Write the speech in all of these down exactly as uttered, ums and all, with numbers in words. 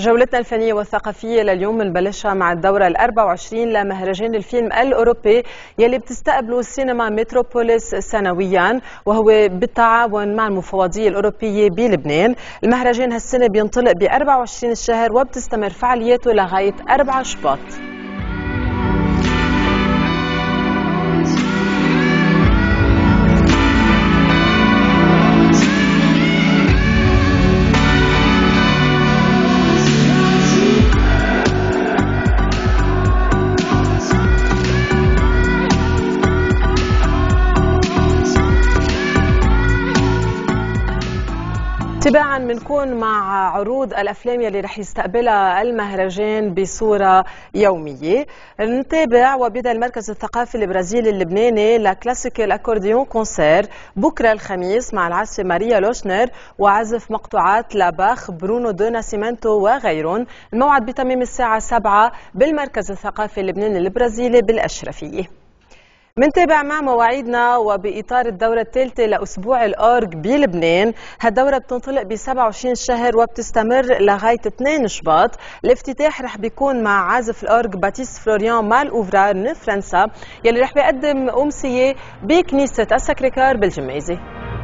جولتنا الفنية والثقافية لليوم بنبلشها مع الدورة الأربع وعشرين لمهرجان الفيلم الأوروبي يلي بتستقبله السينما متروبوليس سنويا، وهو بالتعاون مع المفوضية الأوروبية بلبنان. المهرجان هالسنة بينطلق ب أربعة وعشرين الشهر وبتستمر فعالياته لغاية أربعة شباط. تباعا بنكون مع عروض الافلام يلي رح يستقبلها المهرجان بصوره يوميه. نتابع وبدا المركز الثقافي البرازيلي اللبناني لكلاسيكال اكورديون كونسير بكره الخميس مع العازفه ماريا لوشنر وعزف مقطوعات لاباخ، برونو دو ناسيمنتو وغيرهم. الموعد بتمام الساعه سبعة بالمركز الثقافي اللبناني البرازيلي بالاشرفيه. منتابع مع مواعيدنا وبإطار الدورة الثالثة لأسبوع الأورج بلبنان. هالدورة بتنطلق ب سبعة وعشرين شهر وبتستمر لغاية اثنين شباط. الافتتاح رح بيكون مع عازف الأورج باتيست فلوريان مال أوفرار من فرنسا يلي رح بيقدم أمسية بكنيسة السكريكار بالجميزة.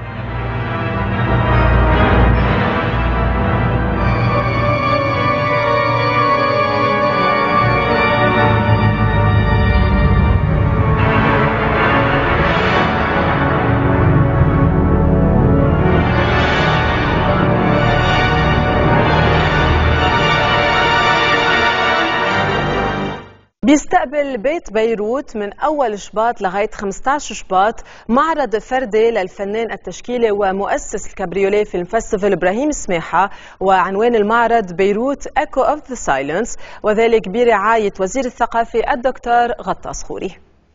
بيستقبل بيت بيروت من أول شباط لغاية خمسة عشر شباط معرض فردي للفنان التشكيلي ومؤسس الكابريوليه فيلم فيستيفال إبراهيم سماحة، وعنوان المعرض بيروت Echo of the Silence، وذلك برعاية وزير الثقافة الدكتور غطاس خوري.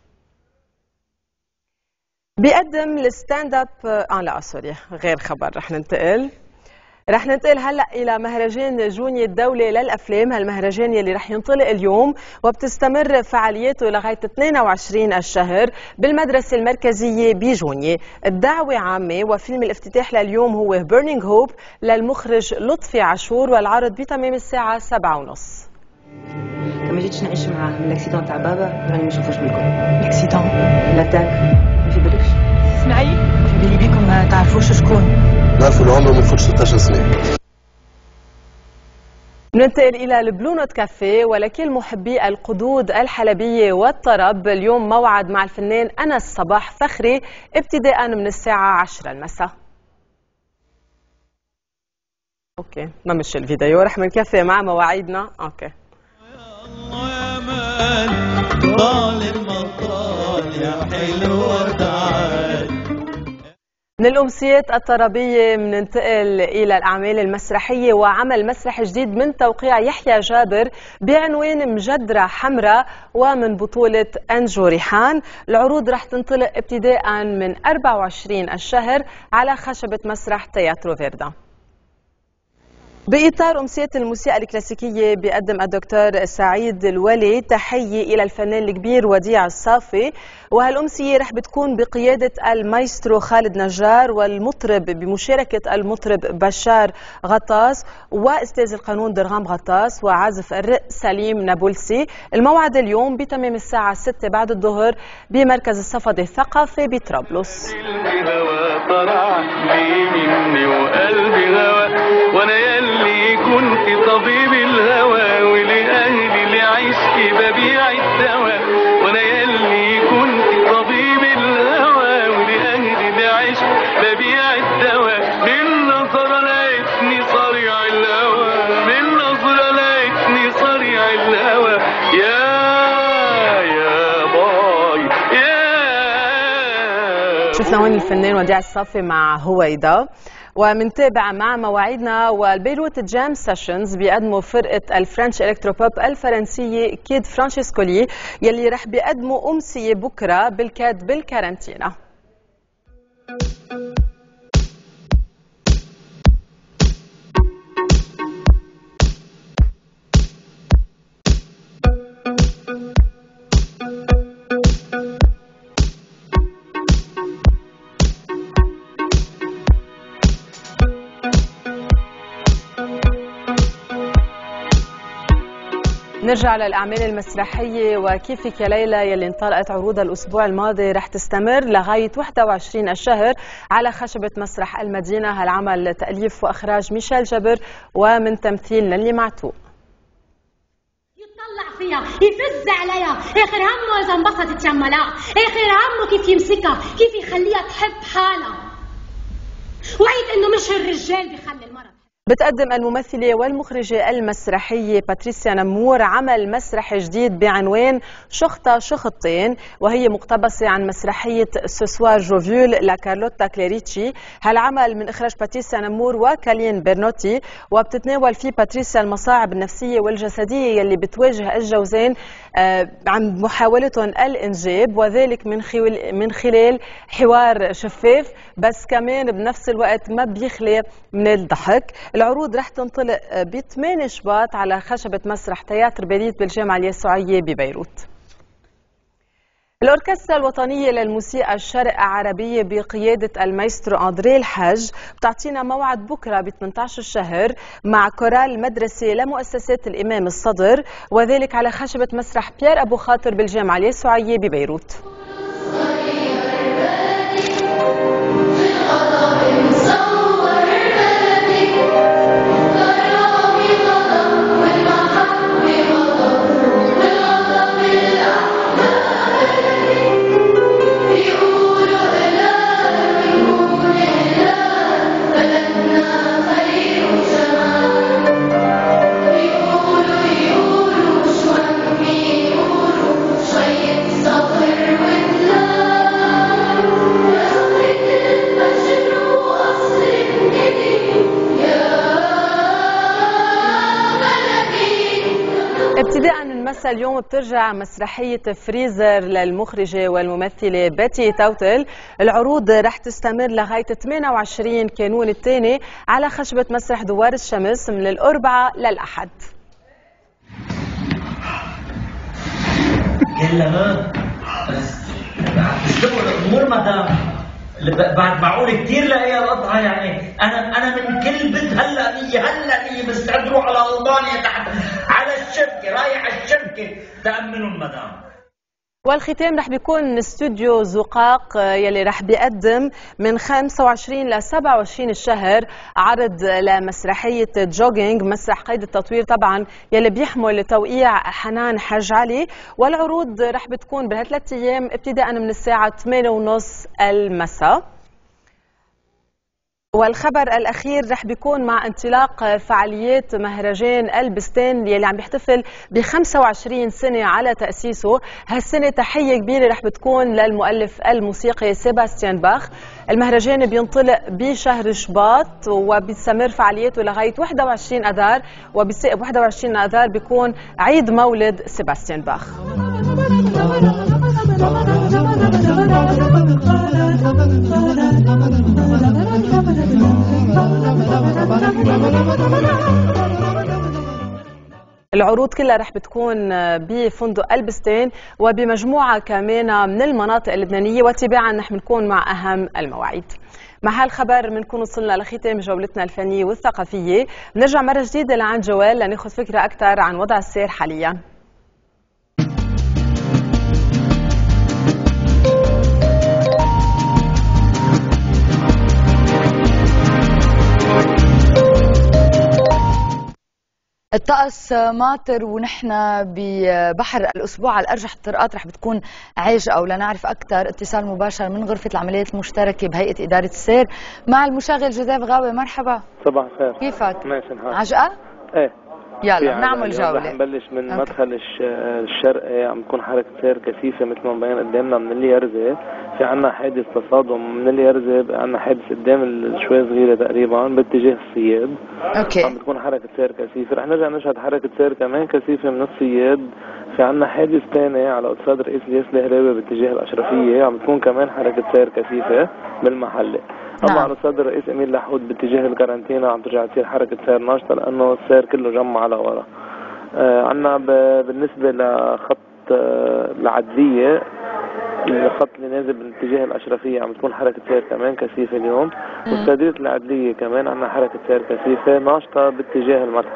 بيقدم الستاند اب اه لا سوري غير خبر. رح ننتقل رح ننتقل هلا الى مهرجان جوني الدولي للافلام. هالمهرجان يلي رح ينطلق اليوم وبتستمر فعالياته لغايه اثنين وعشرين الشهر بالمدرسه المركزيه بجوني. الدعوه عامه وفيلم الافتتاح لليوم هو بيرنينج هوب للمخرج لطفي عاشور، والعرض بتمام الساعه سبعة ونص. كما جيتش نعيش معاه من الاكسيدون تاع بابا راني ما نشوفوش بالكم. الاكسيدون لاتاك ما في بالكش. اسمعي في بالي بيكم ما تعرفوش شكون. نعرفوا العمر ما يفوتش ستة عشر سنة. ننتقل إلى البلو نوت كافيه ولكل محبي القدود الحلبية والطرب. اليوم موعد مع الفنان أنس صباح فخري ابتداء من الساعة عشرة المساء. أوكي ما مش الفيديو، رح منكفي مع مواعيدنا. أوكي. يا مان طال المطال يا حلو تعال. من الأمسيات الطربية مننتقل إلى الأعمال المسرحية وعمل مسرح جديد من توقيع يحيى جابر بعنوان مجدرة حمراء ومن بطولة أنجو ريحان. العروض رح تنطلق ابتداء من أربعة وعشرين الشهر على خشبة مسرح تياترو فيردا. بإطار أمسية الموسيقى الكلاسيكية بيقدم الدكتور سعيد الولي تحية إلى الفنان الكبير وديع الصافي، وهالأمسية رح بتكون بقيادة المايسترو خالد نجار والمطرب بمشاركة المطرب بشار غطاس وأستاذ القانون درغام غطاس وعازف الرق سليم نابلسي. الموعد اليوم بتمام الساعة ستة بعد الظهر بمركز الصفدي الثقافي بطرابلس. وانا يلي كنت طبيب الهوى ولأهلي اللي عشت ببيع الدواء، وانا يلي كنت طبيب الهوى ولأهلي اللي عشت ببيع الدواء. من نظرة لقيتني صريع الهوى، من نظرة لقيتني صريع الهوى. يا يا باي يا. شفنا هون الفنان وديع الصافي مع هويدا. ومنتابع مع مواعيدنا والبيروت جام سيشنز بيقدموا فرقة الفرنش إلكتروبوب الفرنسية كيد فرانشيسكولي يلي رح بيقدموا أمسية بكرة بالكاد بالكارنتينا. نرجع للأعمال المسرحية وكيفك يا ليلى يلي انطلقت عروضها الأسبوع الماضي رح تستمر لغاية واحد وعشرين الشهر على خشبة مسرح المدينة. هالعمل تأليف وإخراج ميشيل جبر ومن تمثيل نيلي معتوق. يطلع فيها يفز عليها، آخر همه إذا انبسطت يملاها، آخر همه كيف يمسكها، كيف يخليها تحب حالها. وعيد إنه مش الرجال بيخلي المرأة. بتقدم الممثلة والمخرجة المسرحية باتريسيا نمور عمل مسرحي جديد بعنوان شخطة شخطين، وهي مقتبسة عن مسرحية سوسوار جوفيول لكارلوتا كليريتشي. هالعمل من إخراج باتريسيا نمور وكالين بيرنوتي، وبتتناول فيه باتريسيا المصاعب النفسية والجسدية يلي بتواجه الجوزين عن محاولتهم الإنجاب، وذلك من من خلال حوار شفاف بس كمان بنفس الوقت ما بيخلي من الضحك. العروض رح تنطلق ب ثمانية شباط على خشبة مسرح تياتر باريس بالجامعة اليسوعية ببيروت. الأوركسترا الوطنية للموسيقى الشرق عربية بقيادة المايسترو أندري الحاج بتعطينا موعد بكرة ب ثمانية عشر الشهر مع كورال مدرسة لمؤسسات الإمام الصدر، وذلك على خشبة مسرح بيير أبو خاطر بالجامعة اليسوعية ببيروت. ابتداء من مساء اليوم بترجع مسرحية فريزر للمخرجة والممثلة بيتي توتل. العروض رح تستمر لغاية ثمانية وعشرين كانون الثاني على خشبة مسرح دوار الشمس من الأربعاء للأحد. يلا بس تشتغل الأمور مدام بعد معقول كثير لاقيها القطعه. يعني انا انا من كل بيت هلا نيه هلا نيه مستعد اروح على البانيا تحت على الشركه، رايح على الشركه تامنوا المدام. والختام رح بيكون استوديو زقاق يلي رح بيقدم من خمسة وعشرين ل سبعة وعشرين الشهر عرض لمسرحية جوجينج، مسرح قيد التطوير طبعا يلي بيحمل توقيع حنان حاج علي. والعروض رح بتكون بهالثلاث ايام ابتداء من الساعة ثمانية وثلاثين المساء. والخبر الأخير رح بيكون مع انطلاق فعاليات مهرجان البستان يلي عم بيحتفل ب خمسة وعشرين سنة على تأسيسه. هالسنة تحية كبيرة رح بتكون للمؤلف الموسيقي سيباستيان باخ. المهرجان بينطلق بشهر شباط وبيستمر فعالياته لغاية واحد وعشرين أذار، وب واحد وعشرين أذار بيكون عيد مولد سيباستيان باخ. العروض كلها رح بتكون بفندق البستان وبمجموعة كمان من المناطق اللبنانية، وتباعا نحن نكون مع أهم المواعيد. مع هالخبر بنكون وصلنا لختام جولتنا الفنية والثقافية. بنرجع مرة جديدة لعند جوال لناخذ فكرة أكثر عن وضع السير حاليا. الطقس ماطر ونحن ببحر الأسبوع على الأرجح الطرقات رح بتكون عاجقة. ولنعرف أكثر اتصال مباشر من غرفة العمليات المشتركة بهيئة إدارة السير مع المشغل جوزيف غاوي. مرحبا. صباح الخير. كيفك؟ ماشي الحال. عجقة؟ ايه يلا بنعمل جولة. رح نبلش من أوكي. مدخل الشرقي عم تكون حركة سير كثيفة مثل ما مبين قدامنا من اليرزة. في عنا حادث تصادم من اليرزة، عنا حادث قدام شوي صغيرة تقريبا باتجاه الصياد. اوكي. عم بتكون حركة سير كثيفة. رح نرجع نشهد حركة سير كمان كثيفة من الصياد. في عنا حادث ثاني على اقتصاد رئيس الياس الهراوي باتجاه الأشرفية، عم بتكون كمان حركة سير كثيفة بالمحلة. أما على صدر الرئيس أمين لحود باتجاه الكارنتينا عم ترجع تصير حركة سير ناشطة لأنه السير كله جمع على ورا. آه عنا بالنسبة لخط آه العدلية، الخط اللي نازل باتجاه الأشرفية عم تكون حركة سير كمان كثيفة اليوم. والسادية العدلية كمان عنا حركة سير كثيفة ناشطة باتجاه المتحف.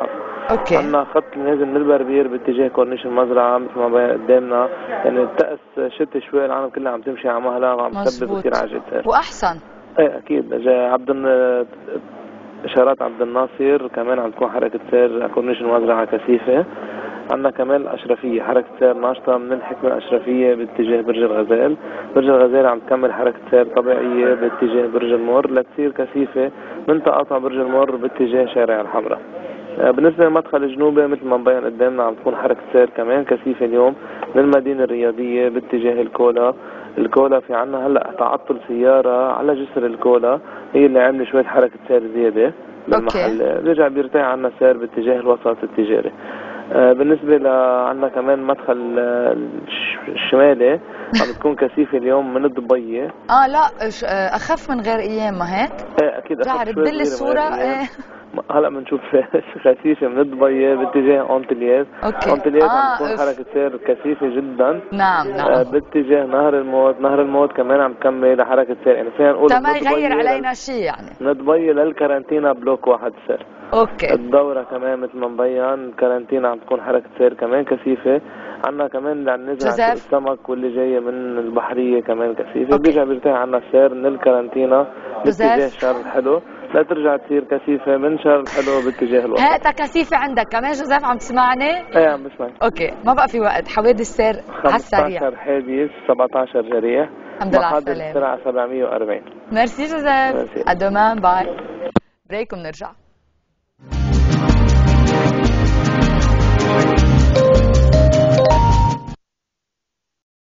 اوكي. عندنا خط نازل من البربير باتجاه كورنيش المزرعه مثل ما بين قدامنا، يعني الطقس شتي شوي، العالم كلها عم تمشي على مهلها وعم تثبت كثير عجل سير. واحسن. ايه اكيد. عبد اشارات عبد الناصر كمان عم تكون حركه سير على كورنيش المزرعه كثيفه. عندنا كمان الاشرفيه حركه سير ناشطه من الحكمه الاشرفيه باتجاه برج الغزال، برج الغزال عم تكمل حركه سير طبيعيه باتجاه برج المور لتصير كثيفه من تقاطع برج المور باتجاه شارع الحمراء. بالنسبه للمدخل الجنوبي مثل ما مبين قدامنا عم تكون حركه سير كمان كثيفه اليوم من المدينه الرياضيه باتجاه الكولا. الكولا في عنا هلا تعطل سياره على جسر الكولا هي اللي عامله شويه حركه سير زياده بالمحل، رجع بيرتاح عنا سير باتجاه الوسط التجاري. آه بالنسبه لعنا كمان مدخل آه الشمالي عم تكون كثيفه اليوم من الضبيه. اه لا اخف من غير ايام ما هيك؟ ايه اكيد اخف شوي. بدل الصوره ايه هلا بنشوف خفيفه من الضبيه باتجاه اونتلياز. اونتلياز آه عم تكون حركه سير كثيفه جدا. نعم نعم. آه باتجاه نهر الموت، نهر الموت كمان عم تكمل حركه سير، يعني فينا نقول ما يغير علينا شيء يعني. من الضبيه للكارنتينا بلوك واحد سير. اوكي. الدوره كمان مثل ما مبين كارنتينا عم تكون حركه سير كمان كثيفه. عندنا كمان اللي عم نزل على السمك واللي جايه من البحريه كمان كثيفه. بيرجع بيرتاح عنا السير من الكارنتينا باتجاه شارع الحلو لا ترجع تصير كثيفة من شارع الحلو باتجاه الوسط. هات كثيفة عندك كمان جوزيف عم تسمعني؟ ايه عم بسمعك. اوكي ما بقى في وقت. حوادث سير على السريع. خمسة عشر حادث سبعة عشر جريح. الحمد لله على السلامة. محدد السرعة سبعمية وأربعين. ميرسي جوزيف. ادومان باي. بريك وبنرجع.